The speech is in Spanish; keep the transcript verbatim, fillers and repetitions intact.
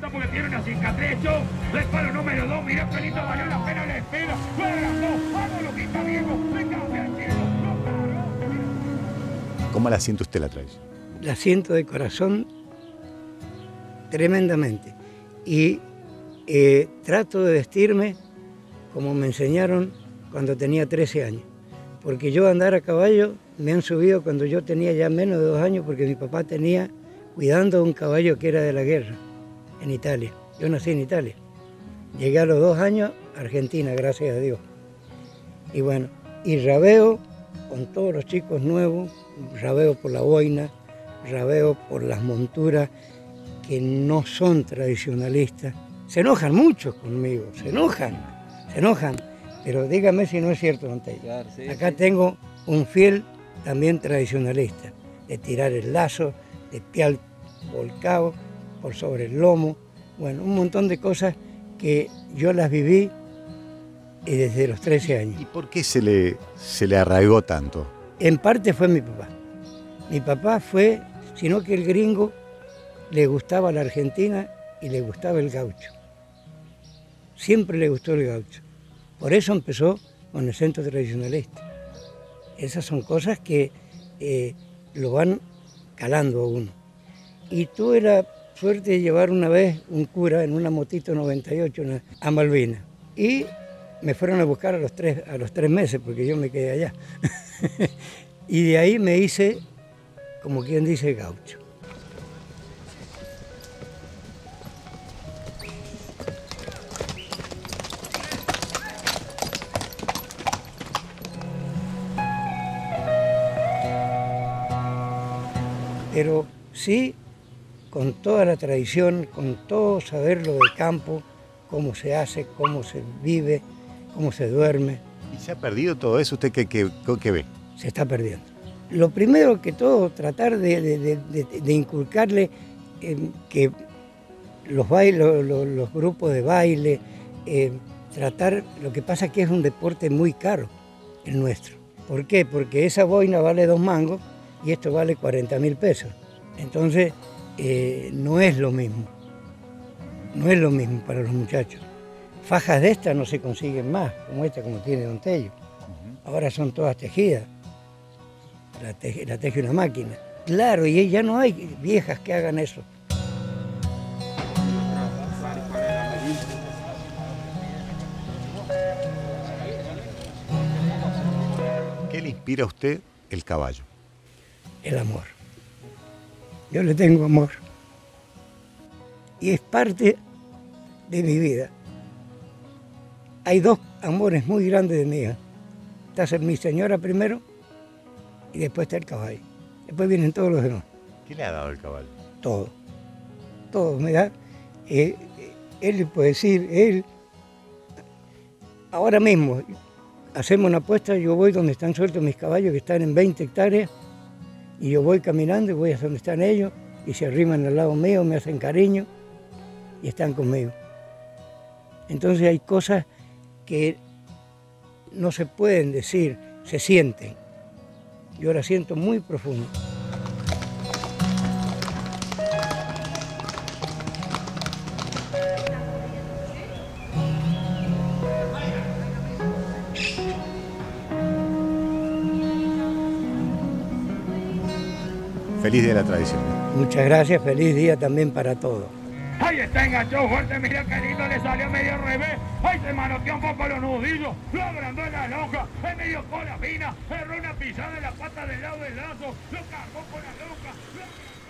levanta porque tiene una cicatriz. Yo, disparo número dos, mirá qué lindo valió la pena la espera. Vamos, vamos, lo que está vivo, me cambia el cielo. ¿Cómo la siente usted la traición? La siento de corazón tremendamente. Y eh, trato de vestirme como me enseñaron cuando tenía trece años. Porque yo andar a caballo me han subido cuando yo tenía ya menos de dos años, porque mi papá tenía cuidando un caballo que era de la guerra en Italia. Yo nací en Italia. Llegué a los dos años a Argentina, gracias a Dios. Y bueno, y rabeo con todos los chicos nuevos, rabeo por la boina, rabeo por las monturas que no son tradicionalistas. Se enojan mucho conmigo, se enojan, se enojan. Pero dígame si no es cierto, don Tello. Claro, sí, Acá sí. Tengo un fiel también tradicionalista, de tirar el lazo, de pial volcado por sobre el lomo. Bueno, un montón de cosas que yo las viví y desde los trece años. ¿Y por qué se le, se le arraigó tanto? En parte fue mi papá. Mi papá fue, sino que el gringo le gustaba la Argentina y le gustaba el gaucho. Siempre le gustó el gaucho. Por eso empezó con el centro tradicionalista. Esas son cosas que eh, lo van calando a uno. Y tuve la suerte de llevar una vez un cura en una motito noventa y ocho una, a Malvinas. Y me fueron a buscar a los tres, a los tres meses, porque yo me quedé allá. Y de ahí me hice, como quien dice, gaucho. Pero sí, con toda la tradición, con todo saber lo del campo, cómo se hace, cómo se vive, cómo se duerme. ¿Y se ha perdido todo eso? ¿Usted qué, qué, qué ve? Se está perdiendo. Lo primero que todo, tratar de, de, de, de, de inculcarle eh, que los, baile, los, los grupos de baile, eh, tratar, lo que pasa es que es un deporte muy caro, el nuestro. ¿Por qué? Porque esa boina vale dos mangos y esto vale cuarenta mil pesos. Entonces, eh, no es lo mismo. No es lo mismo para los muchachos. Fajas de estas no se consiguen más, como esta, como tiene don Tello. Uh-huh. Ahora son todas tejidas. La teje, la teje una máquina. Claro, y ya no hay viejas que hagan eso. ¿Qué le inspira a usted el caballo? El amor. Yo le tengo amor. Y es parte de mi vida. Hay dos amores muy grandes de mi hija. Está mi señora primero y después está el caballo. Después vienen todos los demás. ¿Qué le ha dado el caballo? Todo. Todo me da. Eh, él le puede decir, él. Ahora mismo hacemos una apuesta, yo voy donde están sueltos mis caballos que están en veinte hectáreas. Y yo voy caminando y voy a donde están ellos y se arriman al lado mío, me hacen cariño y están conmigo. Entonces hay cosas que no se pueden decir, se sienten. Yo las siento muy profundo. Feliz Día de la Tradición. Muchas gracias, feliz día también para todos. Ahí está enganchado fuerte, mira qué lindo, le salió medio revés. Ahí se manoteó un poco los nudillos, lo agrandó en la lonja, en medio cola fina, erró una pisada en la pata del lado del lazo, lo cargó con la lonja. Lo...